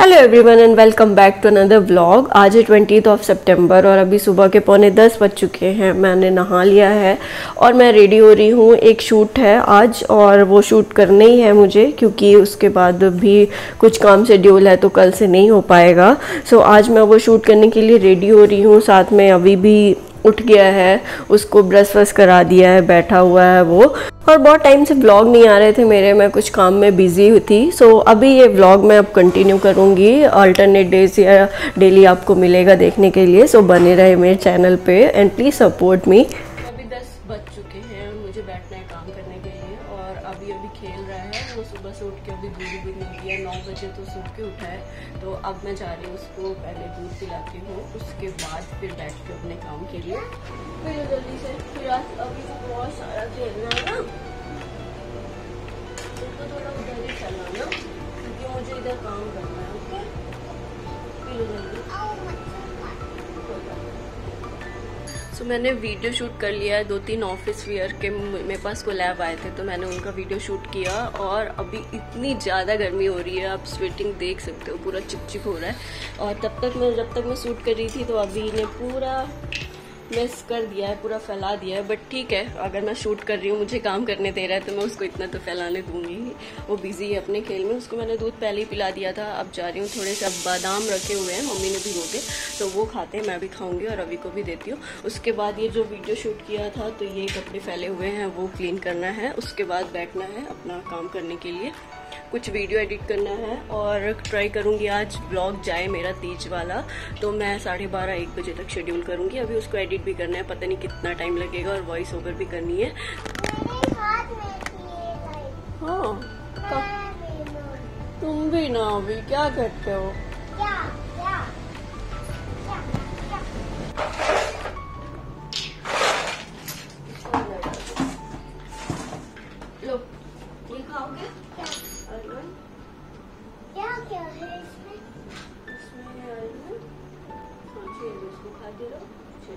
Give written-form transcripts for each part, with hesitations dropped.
Hello everyone and welcome back to another vlog. आज है 20 सितंबर और अभी सुबह के 9:45 बज चुके हैं। मैंने नहा लिया है और मैं रेडी हो रही हूँ। एक शूट है आज और वो शूट करना ही है मुझे, क्योंकि उसके बाद भी कुछ काम शेड्यूल है तो कल से नहीं हो पाएगा। सो आज मैं वो शूट करने के लिए रेडी हो रही हूँ। साथ में अभी भी उठ गया है, उसको ब्रश व्रश करा दिया है, बैठा हुआ है वो। और बहुत टाइम से व्लॉग नहीं आ रहे थे मेरे, मैं कुछ काम में बिजी हुई थी। सो अभी ये व्लॉग मैं अब कंटिन्यू करूँगी, अल्टरनेट डेज या डेली आपको मिलेगा देखने के लिए। सो बने रहे मेरे चैनल पे एंड प्लीज़ सपोर्ट मी। अभी 10 बज चुके हैं, मुझे बैठना है काम करने के लिए और अभी खेल रहा है। वो सुबह से उठ के अभी दूध भी नहीं दिया, 9 बजे तो सो के उठा है। तो अब मैं जा रही हूँ उसको पहले दूध पिलाती हूँ, उसके बाद फिर बैठ के अपने काम के लिए फिर जल्दी से। फिर अभी तो बहुत सारा खेलना है ना, तो थोड़ा उधर ही चलना ना, क्योंकि मुझे इधर काम करना है। ओके, फिर जल्दी। सो मैंने वीडियो शूट कर लिया है। 2-3 ऑफिस वियर के मेरे पास कोलैब आए थे तो मैंने उनका वीडियो शूट किया। और अभी इतनी ज़्यादा गर्मी हो रही है, आप स्वेटिंग देख सकते हो, पूरा चिपचिप हो रहा है। और जब तक मैं शूट कर रही थी तो अभी ने पूरा मिस कर दिया है, पूरा फैला दिया है। बट ठीक है, अगर मैं शूट कर रही हूँ, मुझे काम करने दे रहा है तो मैं उसको इतना तो फैलाने दूंगी ही। वो बिजी है अपने खेल में। उसको मैंने दूध पहले ही पिला दिया था। अब जा रही हूँ, थोड़े से बादाम रखे हुए हैं मम्मी ने भिगो के, तो वो खाते हैं, मैं भी खाऊंगी और रवि को भी देती हूँ। उसके बाद ये जो वीडियो शूट किया था तो ये कपड़े फैले हुए हैं वो क्लीन करना है। उसके बाद बैठना है अपना काम करने के लिए, कुछ वीडियो एडिट करना है। और ट्राई करूंगी आज व्लॉग जाए मेरा तीज वाला, तो मैं 12:30-1 बजे तक शेड्यूल करूंगी। अभी उसको एडिट भी करना है, पता नहीं कितना टाइम लगेगा, और वॉइस ओवर भी करनी है। हाँ, तुम भी ना अभी क्या करते हो? लो, ये खाओगे? क्या है इसमें? इसको खा दे रहा।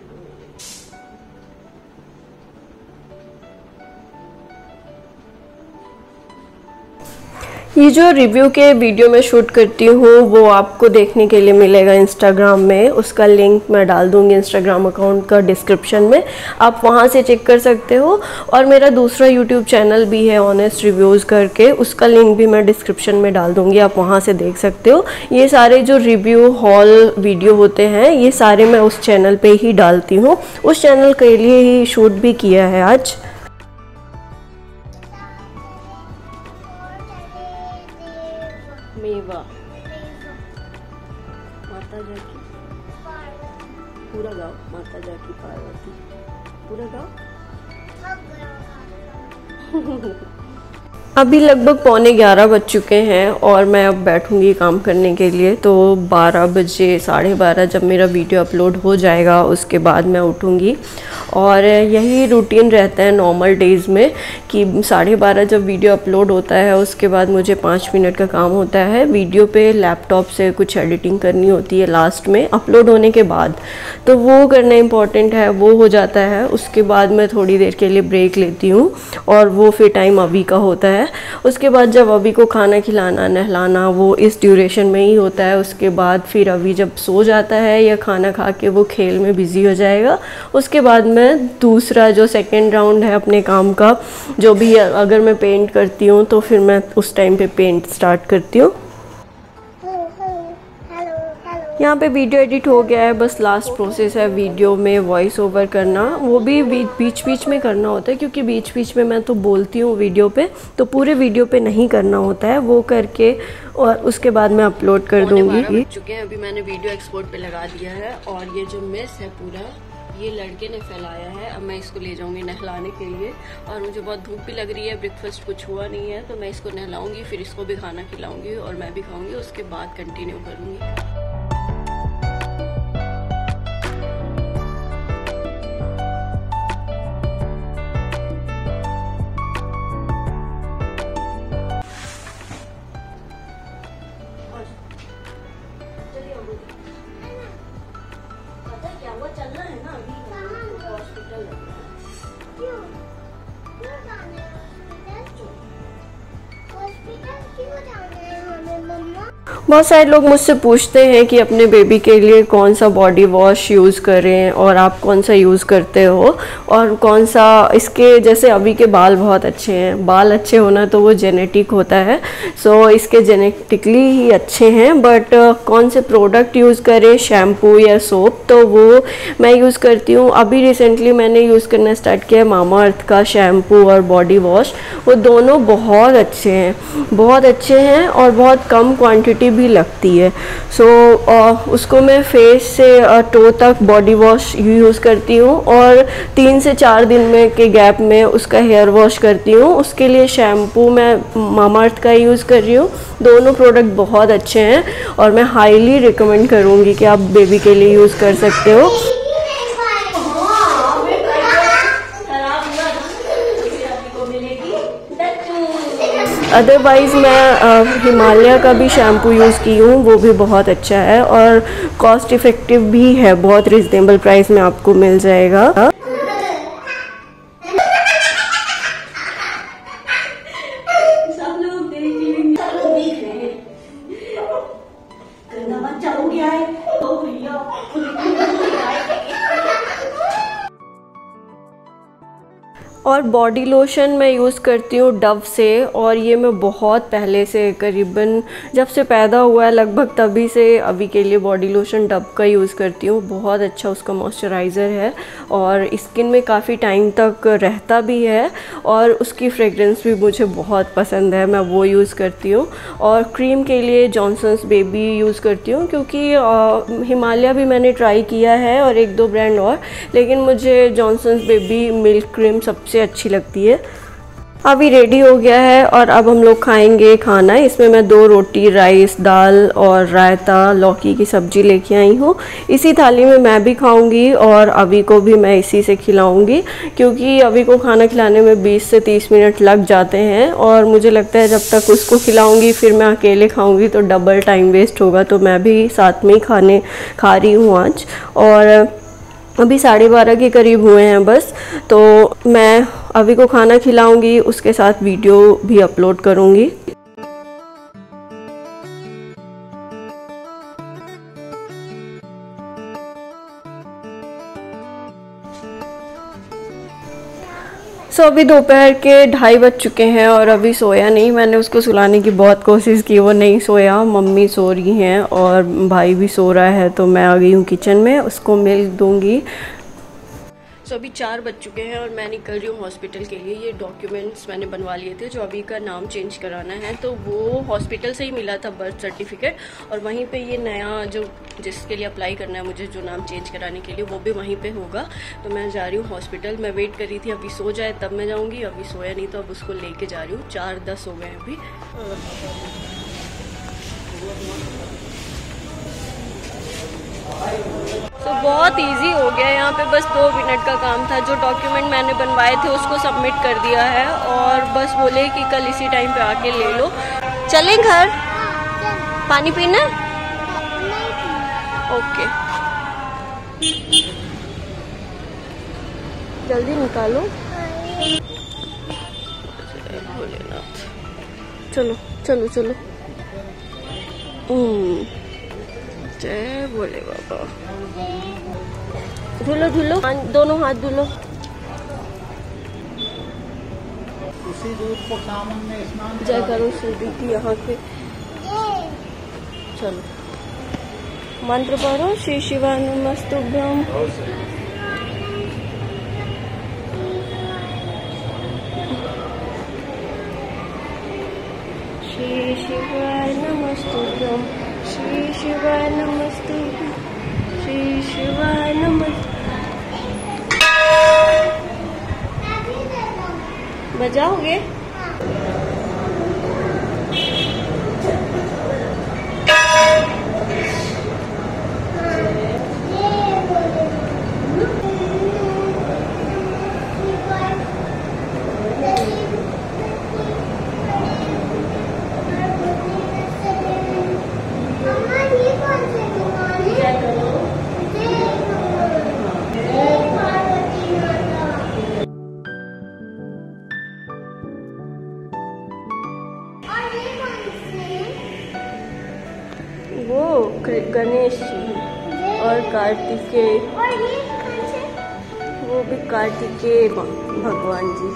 ये जो रिव्यू के वीडियो में शूट करती हूँ वो आपको देखने के लिए मिलेगा इंस्टाग्राम में। उसका लिंक मैं डाल दूँगी इंस्टाग्राम अकाउंट का डिस्क्रिप्शन में, आप वहाँ से चेक कर सकते हो। और मेरा दूसरा यूट्यूब चैनल भी है ऑनेस्ट रिव्यूज़ करके, उसका लिंक भी मैं डिस्क्रिप्शन में डाल दूँगी, आप वहाँ से देख सकते हो। ये सारे जो रिव्यू हॉल वीडियो होते हैं ये सारे मैं उस चैनल पर ही डालती हूँ। उस चैनल के लिए ही शूट भी किया है आज। मेवा माता जाकी पूरा गाँव, माता जाकी पार्वती पूरा गाँव। अभी लगभग 11:15 बज चुके हैं और मैं अब बैठूंगी काम करने के लिए। तो 12 बजे 12:30 जब मेरा वीडियो अपलोड हो जाएगा उसके बाद मैं उठूंगी। और यही रूटीन रहता है नॉर्मल डेज़ में कि 12:30 जब वीडियो अपलोड होता है उसके बाद मुझे 5 मिनट का काम होता है। वीडियो पे लैपटॉप से कुछ एडिटिंग करनी होती है लास्ट में अपलोड होने के बाद, तो वो करना इम्पॉर्टेंट है, वो हो जाता है। उसके बाद मैं थोड़ी देर के लिए ब्रेक लेती हूँ और वो फिर टाइम अभी का होता है। उसके बाद जब अभी को खाना खिलाना नहलाना वो इस ड्यूरेशन में ही होता है। उसके बाद फिर अभी जब सो जाता है या खाना खा के वो खेल में बिज़ी हो जाएगा, उसके बाद मैं दूसरा जो सेकेंड राउंड है अपने काम का, जो भी अगर मैं पेंट करती हूँ तो फिर मैं उस टाइम पे पेंट स्टार्ट करती हूँ। यहाँ पे वीडियो एडिट हो गया है, बस लास्ट प्रोसेस है वीडियो में वॉइस ओवर करना। वो भी बीच बीच में करना होता है, क्योंकि बीच बीच में मैं तो बोलती हूँ वीडियो पे, तो पूरे वीडियो पे नहीं करना होता है। वो करके और उसके बाद मैं अपलोड कर दूँगी। बज चुके हैं, अभी मैंने वीडियो एक्सपोर्ट पे लगा दिया है। और ये जो मेस है पूरा ये लड़के ने फैलाया है। अब मैं इसको ले जाऊंगी नहलाने के लिए। और मुझे बहुत भूख भी लग रही है, ब्रेकफास्ट कुछ हुआ नहीं है, तो मैं इसको नहलाऊंगी, फिर इसको भी खाना खिलाऊंगी और मैं भी खाऊंगी। उसके बाद कंटिन्यू करूंगी। चलना है ना अभी, हॉस्पिटल लगना है। क्यों? जाना है हॉस्पिटल? हॉस्पिटल क्यों जाना है हमें मम्मा? बहुत सारे लोग मुझसे पूछते हैं कि अपने बेबी के लिए कौन सा बॉडी वॉश यूज़ करें और आप कौन सा यूज़ करते हो और कौन सा इसके, जैसे अभी के बाल बहुत अच्छे हैं, बाल अच्छे होना तो वो जेनेटिक होता है, सो इसके जेनेटिकली ही अच्छे हैं, बट कौन से प्रोडक्ट यूज़ करें, शैम्पू या सोप, तो वो मैं यूज़ करती हूँ। अभी रिसेंटली मैंने यूज़ करना स्टार्ट किया है मामा अर्थ का शैम्पू और बॉडी वॉश। वो दोनों बहुत अच्छे हैं, बहुत अच्छे हैं और बहुत कम क्वांटिटी भी लगती है। सो उसको मैं फेस से टो तक बॉडी वॉश यूज़ करती हूँ और 3 से 4 दिन में के गैप में उसका हेयर वॉश करती हूँ। उसके लिए शैम्पू मैं मामा अर्थ का यूज़ कर रही हूँ। दोनों प्रोडक्ट बहुत अच्छे हैं और मैं हाईली रिकमेंड करूँगी कि आप बेबी के लिए यूज़ कर सकते हो। अदरवाइज़ मैं हिमालय का भी शैम्पू यूज़ की हूँ, वो भी बहुत अच्छा है और कॉस्ट इफ़ेक्टिव भी है, बहुत रिजनेबल प्राइस में आपको मिल जाएगा। सब लोग देख रहे हैं, बच्चा हो गया है तो भैया और बॉडी लोशन मैं यूज़ करती हूँ डव से, और ये मैं बहुत पहले से, करीबन जब से पैदा हुआ है लगभग तभी से अभी के लिए बॉडी लोशन डव का यूज़ करती हूँ। बहुत अच्छा उसका मॉइस्चराइज़र है और स्किन में काफ़ी टाइम तक रहता भी है और उसकी फ्रेगरेंस भी मुझे बहुत पसंद है, मैं वो यूज़ करती हूँ। और क्रीम के लिए जॉनसन्स बेबी यूज़ करती हूँ, क्योंकि हिमालय भी मैंने ट्राई किया है और 1-2 ब्रांड और, लेकिन मुझे जॉनसन्स बेबी मिल्क क्रीम सबसे अच्छी लगती है। अभी रेडी हो गया है और अब हम लोग खाएंगे खाना। इसमें मैं 2 रोटी, राइस, दाल और रायता, लौकी की सब्जी लेके आई हूँ। इसी थाली में मैं भी खाऊंगी और अभी को भी मैं इसी से खिलाऊंगी, क्योंकि अभी को खाना खिलाने में 20 से 30 मिनट लग जाते हैं और मुझे लगता है जब तक उसको खिलाऊंगी फिर मैं अकेले खाऊंगी तो डबल टाइम वेस्ट होगा, तो मैं भी साथ में ही खा रही हूँ आज। और अभी 12:30 के करीब हुए हैं बस, तो मैं अभी को खाना खिलाऊंगी, उसके साथ वीडियो भी अपलोड करूंगी। सो अभी दोपहर के 2:30 बज चुके हैं और अभी सोया नहीं। मैंने उसको सुलाने की बहुत कोशिश की, वो नहीं सोया। मम्मी सो रही हैं और भाई भी सो रहा है, तो मैं आ गई हूँ किचन में, उसको मिल्क दूंगी। सो अभी 4 बज चुके हैं और मैं निकल रही हूँ हॉस्पिटल के लिए। ये डॉक्यूमेंट्स मैंने बनवा लिए थे, जो अभी का नाम चेंज कराना है, तो वो हॉस्पिटल से ही मिला था, बर्थ सर्टिफिकेट, और वहीं पे ये नया जो जिसके लिए अप्लाई करना है मुझे, जो नाम चेंज कराने के लिए, वो भी वहीं पे होगा। तो मैं जा रही हूँ हॉस्पिटल। मैं वेट कर रही थी अभी सो जाए तब मैं जाऊँगी, अभी सोया नहीं तो अब उसको लेके जा रही हूँ। 4:10 हो गए हैं अभी। तो बहुत इजी हो गया यहाँ पे, बस 2 मिनट का काम था। जो डॉक्यूमेंट मैंने बनवाए थे उसको सबमिट कर दिया है और बस बोले कि कल इसी टाइम पे आके ले लो। चलें घर? पानी पीना? ओके, जल्दी निकालो। भोलेनाथ, चलो चलो चलो। जय भोले बाबा। धुलो धुलो, दोनों हाथ धुलो। उसी दूध को सावन में स्नान जय करो सूर्य की यहाँ पे। चलो मंत्र पढ़ो। श्री शिवाय नमस्तुभ्यं। श्री शिवाय नमस्तुभ्यं। श्री शिवाय नमस्तुभ्यं। श्री शिवाय नमस्तुभ्यं। बजाओगे? वो गणेश जी और कार्तिकेय, वो भी कार्तिकेय भगवान जी।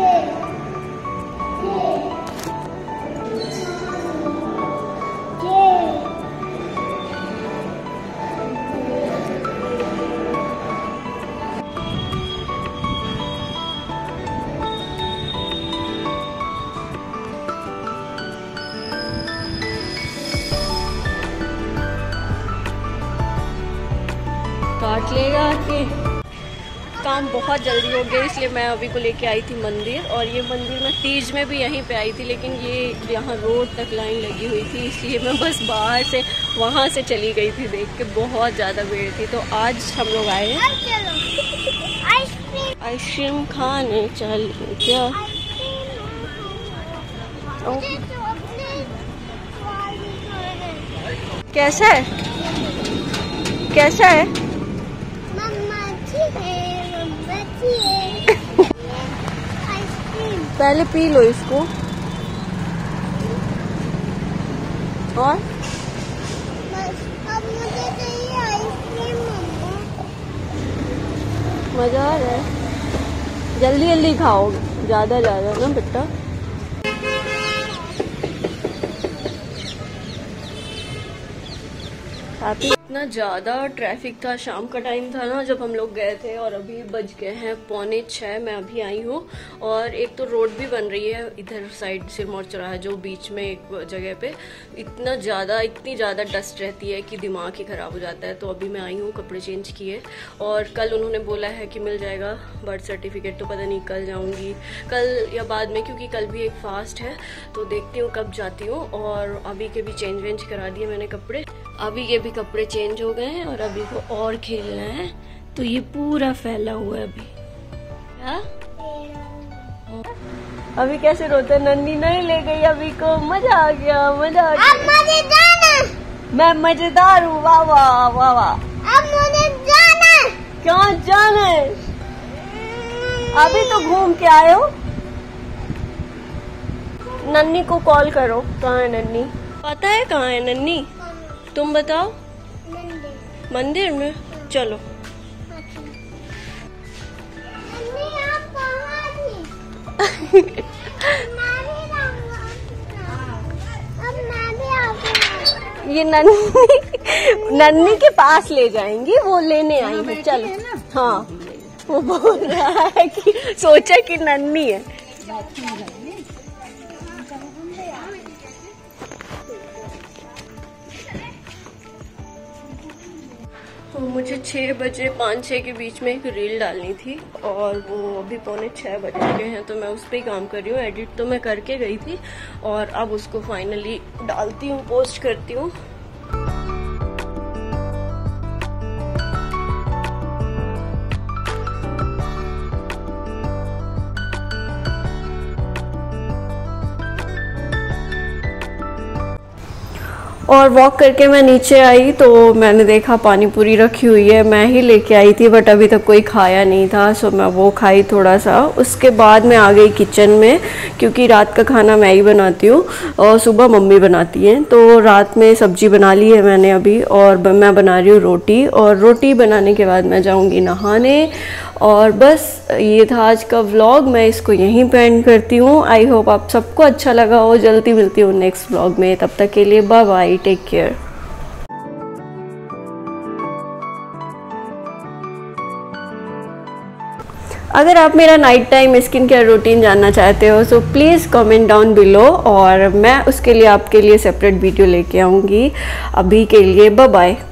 काट लेगा के काम बहुत जल्दी हो गया, इसलिए मैं अभी को लेके आई थी मंदिर। और ये मंदिर मैं तीज में भी यहीं पे आई थी, लेकिन ये यहाँ रोड तक लाइन लगी हुई थी, इसलिए मैं बस बाहर से वहाँ से चली गई थी देख के, बहुत ज़्यादा भीड़ थी। तो आज हम लोग आए हैं आइसक्रीम खाने। चल क्या कैसा है, कैसा है? पहले पी लो इसको। और अब मुझे चाहिए आइसक्रीम। मजा आ रहा है, जल्दी जल्दी खाओ, ज्यादा ना बेटा। इतना ज़्यादा ट्रैफिक था, शाम का टाइम था ना जब हम लोग गए थे, और अभी बज गए हैं 5:45। मैं अभी आई हूँ, और एक तो रोड भी बन रही है इधर साइड सिरमौर चौराहा जो बीच में एक जगह पे इतनी ज़्यादा डस्ट रहती है कि दिमाग ही ख़राब हो जाता है। तो अभी मैं आई हूँ, कपड़े चेंज किए, और कल उन्होंने बोला है कि मिल जाएगा बर्थ सर्टिफिकेट। तो पता नहीं कल जाऊँगी, कल या बाद में, क्योंकि कल भी एक फास्ट है, तो देखती हूँ कब जाती हूँ। और अभी के भी चेंज वेंज करा दिए मैंने कपड़े, अभी के भी कपड़े चेंज हो गए हैं, और अभी को और खेलना है। तो ये पूरा फैला हुआ है अभी। क्या अभी कैसे रोता है? नन्नी नहीं ले गई अभी को, मजा आ गया, मजा आ गया। अब मुझे जाना, मैं मजेदार हूँ। वाह वाह वाह वाह। अब मुझे जाना। क्यों जाना है? अभी तो घूम के आए हो। नन्नी को कॉल करो, कहाँ है नन्नी? पता है कहाँ है नन्नी? तुम बताओ। मंदिर में चलो। ये नन्नी के पास ले जाएंगी, वो लेने आई है। चलो। हाँ, वो बोल रहा है कि सोचा कि नन्नी है। तो मुझे 6 बजे 5-6 के बीच में एक रील डालनी थी, और वो अभी 5:45 बज चुके हैं। तो मैं उस पर ही काम कर रही हूँ। एडिट तो मैं करके गई थी, और अब उसको फाइनली डालती हूँ, पोस्ट करती हूँ। और वॉक करके मैं नीचे आई तो मैंने देखा पानी पूरी रखी हुई है, मैं ही लेके आई थी, बट अभी तक कोई खाया नहीं था, सो मैं वो खाई थोड़ा सा। उसके बाद मैं आ गई किचन में, क्योंकि रात का खाना मैं ही बनाती हूँ और सुबह मम्मी बनाती हैं। तो रात में सब्जी बना ली है मैंने अभी, और मैं बना रही हूँ रोटी, और रोटी बनाने के बाद मैं जाऊँगी नहाने। और बस ये था आज का व्लॉग, मैं इसको यहीं पे एंड करती हूँ। आई होप आप सबको अच्छा लगा हो। जल्दी मिलती हूँ नेक्स्ट व्लॉग में, तब तक के लिए बाय बाय, टेक केयर। अगर आप मेरा night time skin care routine जानना चाहते हो तो प्लीज़ कमेंट डाउन बिलो, और मैं उसके लिए आपके लिए सेपरेट वीडियो लेके आऊँगी। अभी के लिए बाय बाय।